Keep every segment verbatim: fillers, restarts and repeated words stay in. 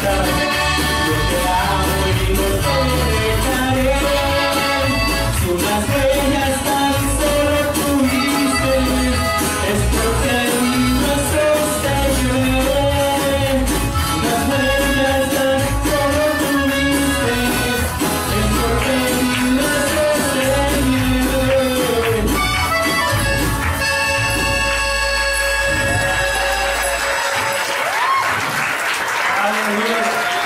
Hallelujah.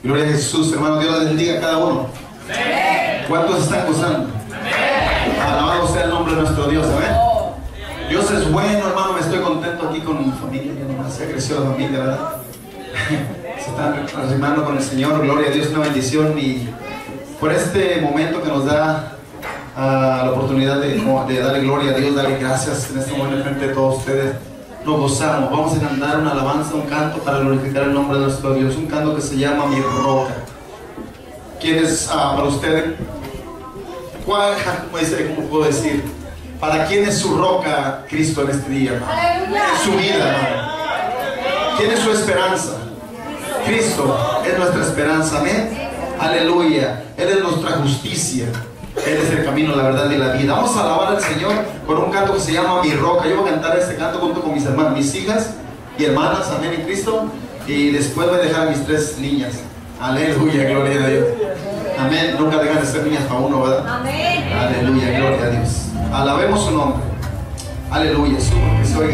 Gloria a Jesús, hermano. Dios les bendiga a cada uno. Amén. ¿Cuántos están gozando? Amén. Alabado sea el nombre de nuestro Dios. Amén. Dios es bueno, hermano. Me estoy contento aquí con mi familia. Ya nomás se creció la familia, ¿verdad? Se están arrimando con el Señor. Gloria a Dios, una bendición. Y por este momento que nos da uh, la oportunidad de, de darle gloria a Dios, darle gracias en este momento frente de todos ustedes. Nos gozamos, vamos a cantar una alabanza, un canto para glorificar el nombre de nuestro Dios, un canto que se llama Mi Roca. ¿Quién es uh, para usted? ¿Cuál, cómo, dice, ¿Cómo puedo decir? ¿Para quién es su roca Cristo en este día, hermano? En su vida, hermano. ¿Quién es su esperanza? Cristo es nuestra esperanza, amén. Aleluya. Él es nuestra justicia. Él es el camino, la verdad y la vida. Vamos a alabar al Señor con un canto que se llama Mi Roca. Yo voy a cantar este canto junto con mis hermanas, mis hijas y hermanas, amén, en Cristo. Y después voy a dejar a mis tres niñas. Aleluya, gloria a Dios. Amén. Nunca dejan de ser niñas para uno, ¿verdad? Amén. Aleluya, gloria a Dios. Alabemos su nombre. Aleluya, suba, que se oiga.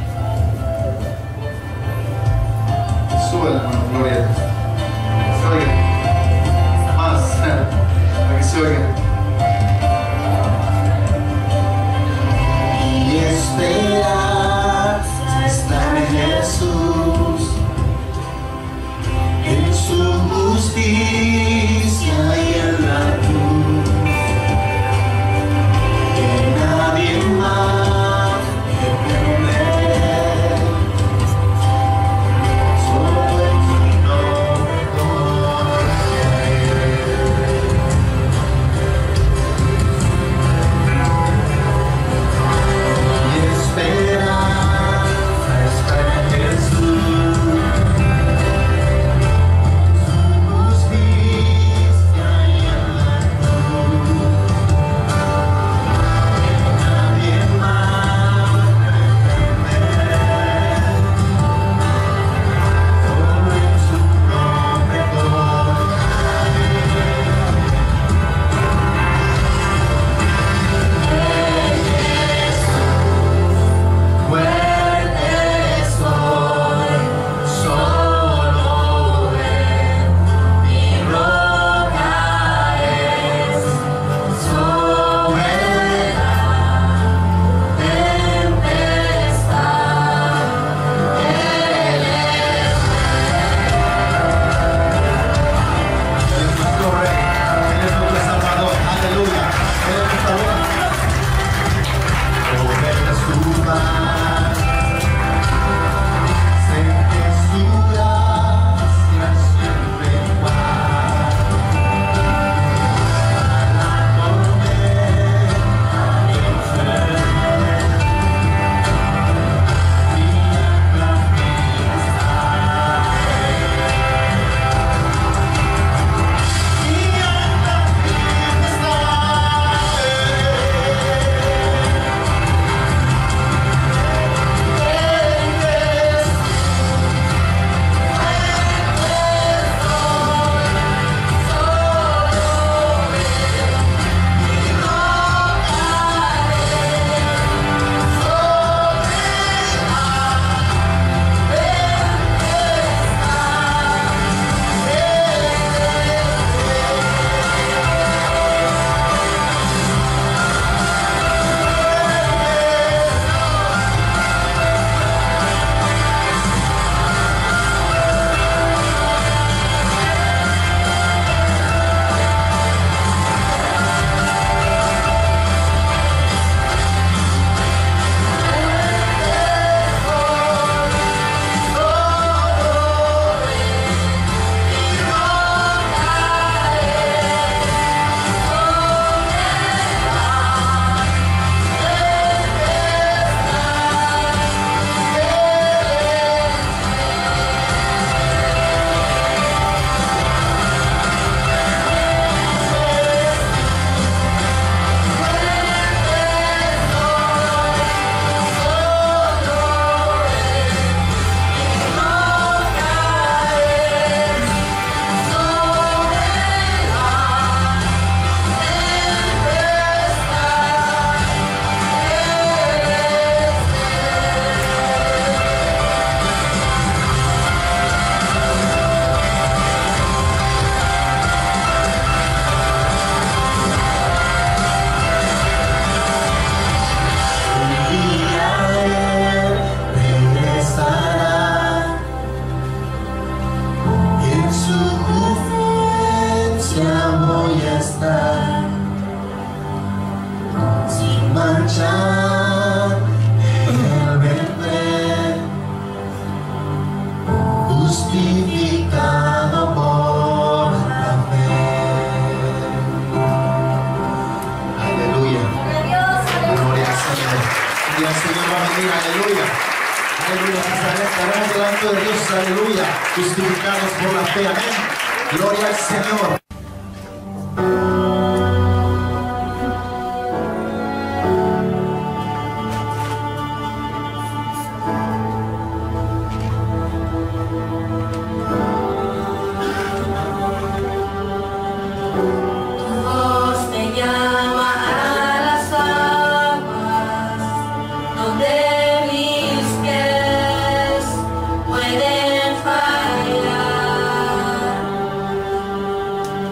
Suba, hermano, gloria a Dios. Que se oiga. Más, para que se oiga. Mi esperanza está en Jesús, en su justicia y en la cruz, que nadie más me temeré, solo en su nombre confiaré. mira, aleluya. Aleluya, estaremos delante de Dios, aleluya, justificados por la fe, amén. Gloria al Señor. Pueden fallar.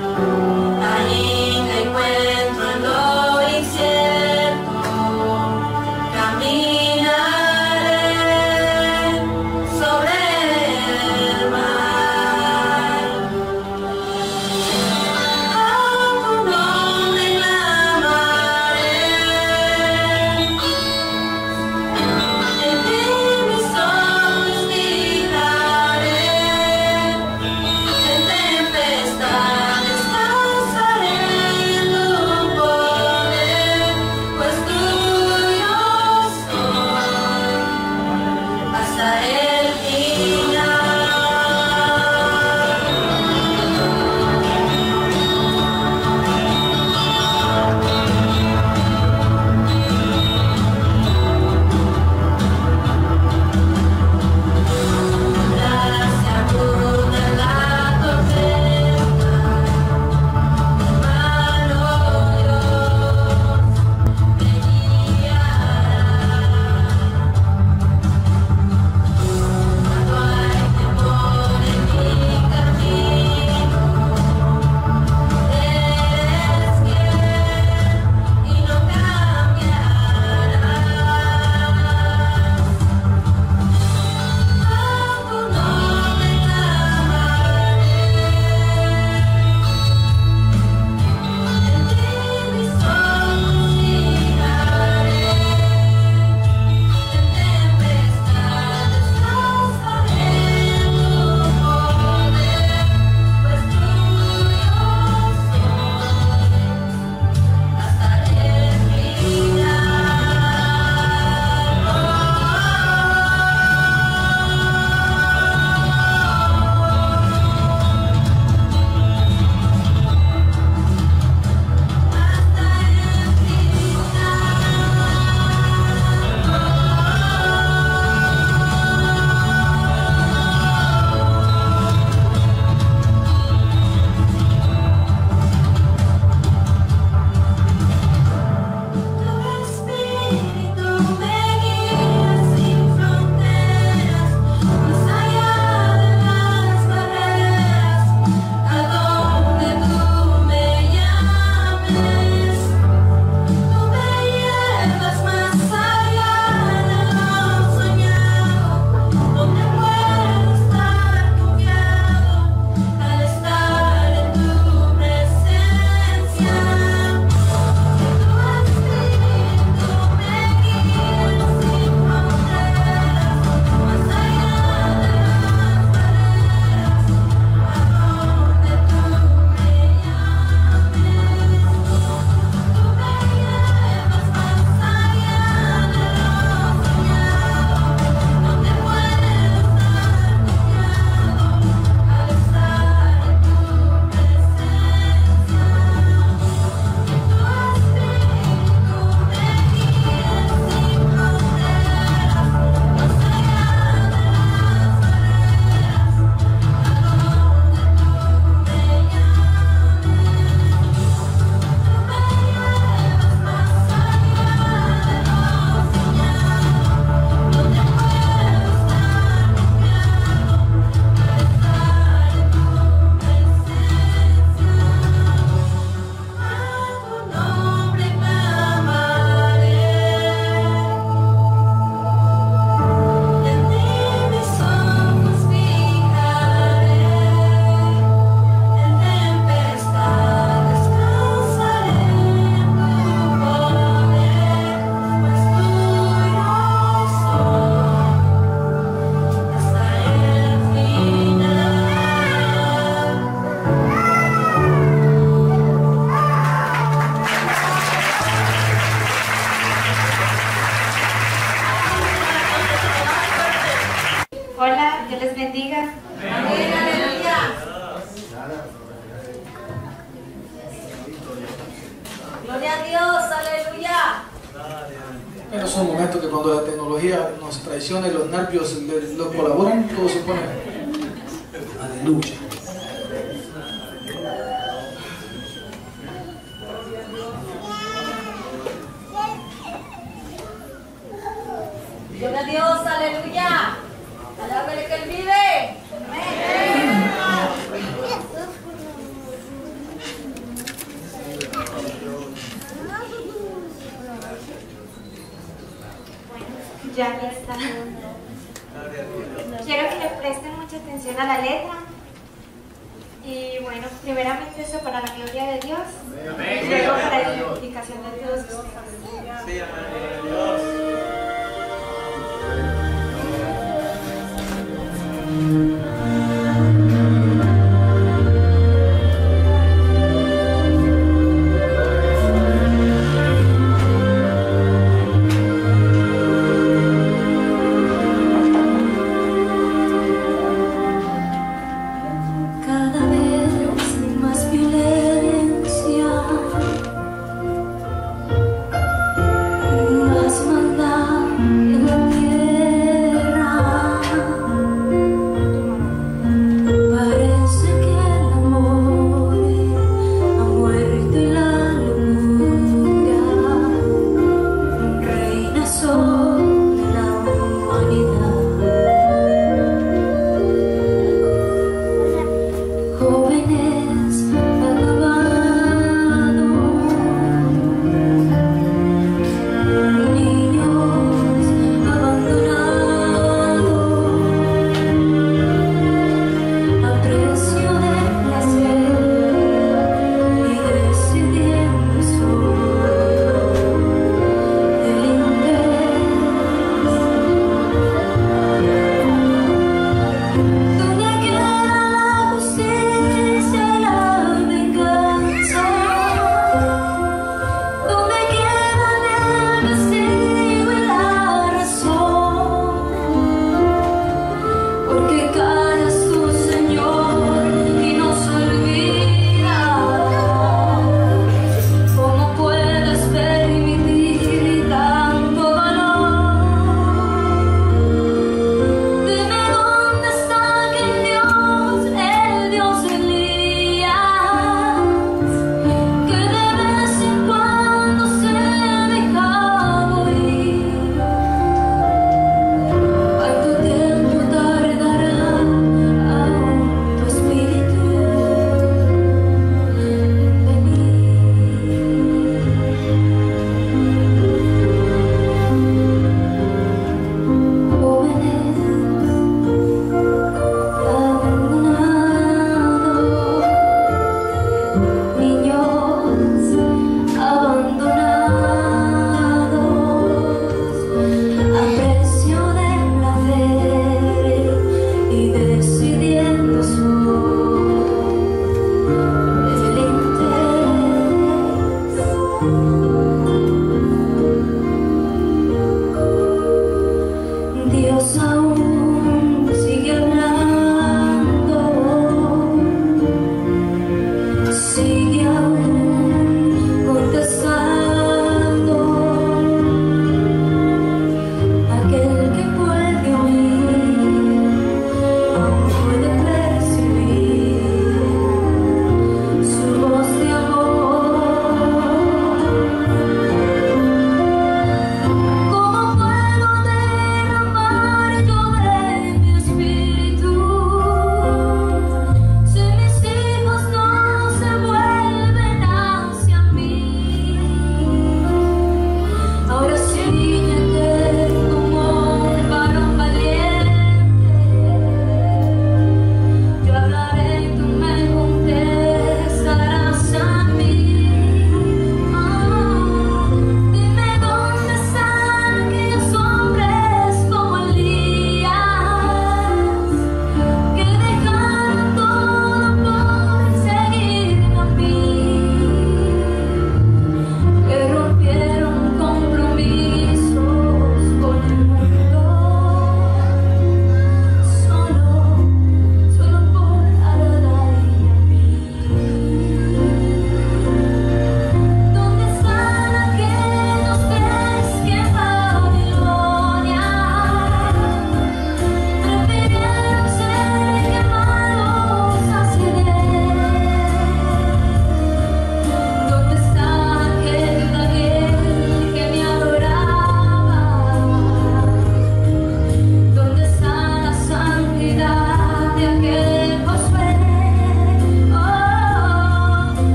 les bendiga. Amén, aleluya. Gloria a Dios, aleluya. Pero son momentos que cuando la tecnología nos traiciona y los nervios los colaboran, todo se pone aleluya. Gloria a Dios, aleluya. Alábele que Él vive. Amén. Ya aquí está. Quiero que le presten mucha atención a la letra. Y bueno, primeramente eso para la gloria de Dios. Y luego para la edificación de todos ustedes. Cada vez más violencia.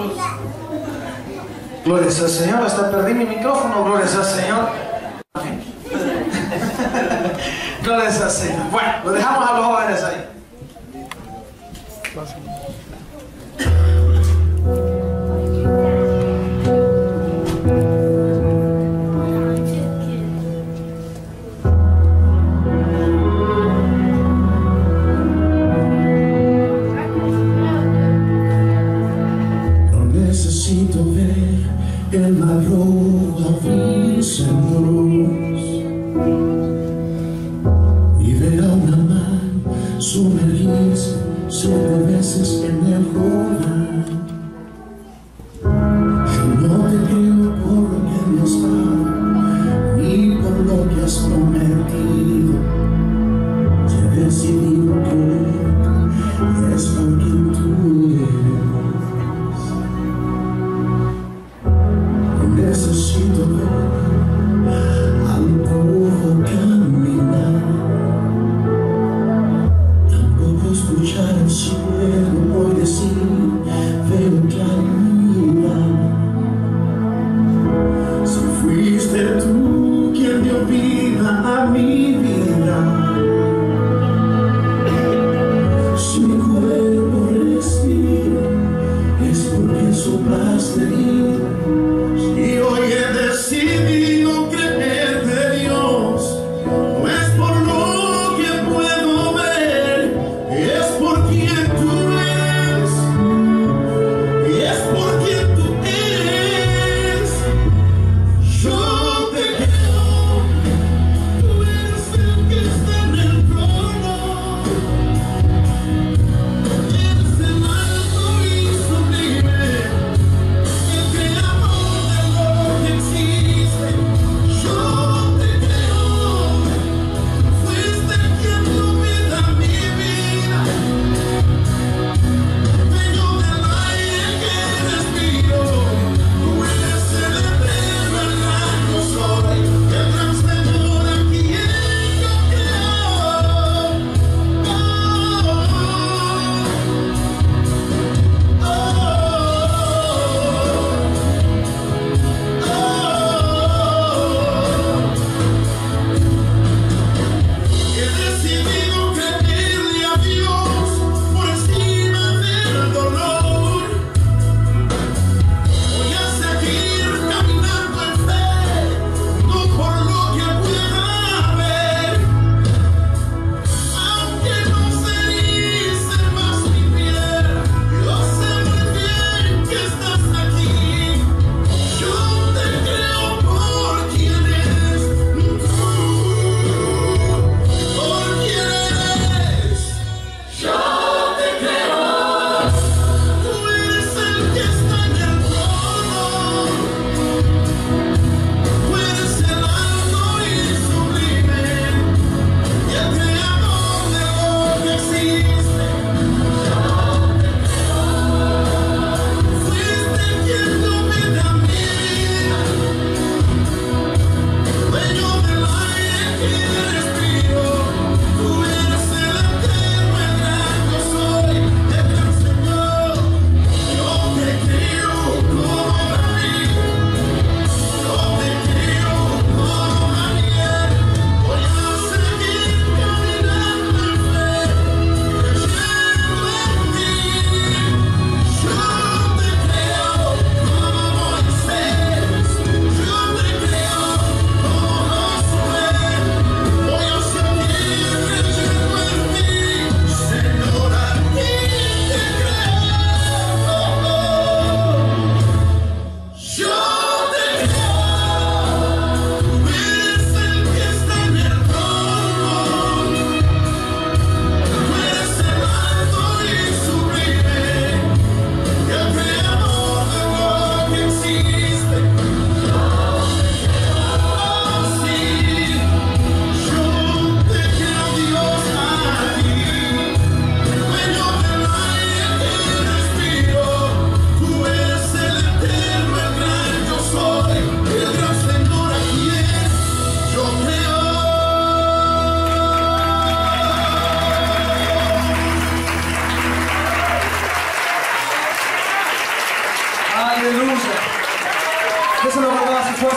cruz. Gloria al Señor. Hasta perdí mi micrófono. Gloria al Señor. Gloria al Señor. Bueno, lo dejamos a los jóvenes ahí. Necesito ver el mar rojo abrirse en luz y ver a una mar sumergirse siete veces en el Jordán. Yo no te creo por lo que me has dado ni por lo que has prometido. Te he decidido que es por quien tú eres. Necesito ver al poco caminar, tampoco escuchar el cielo hoy decir, veo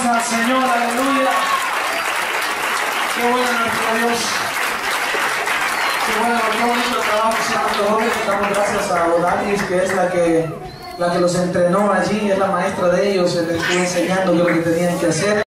Aplausos al Señor, aleluya. Qué bueno nuestro Dios. Qué bueno, qué bonito el trabajo que hicieron nuestros jóvenes. Damos gracias a Odalis, que es la que, la que los entrenó allí, es la maestra de ellos, les estuvo enseñando lo que tenían que hacer.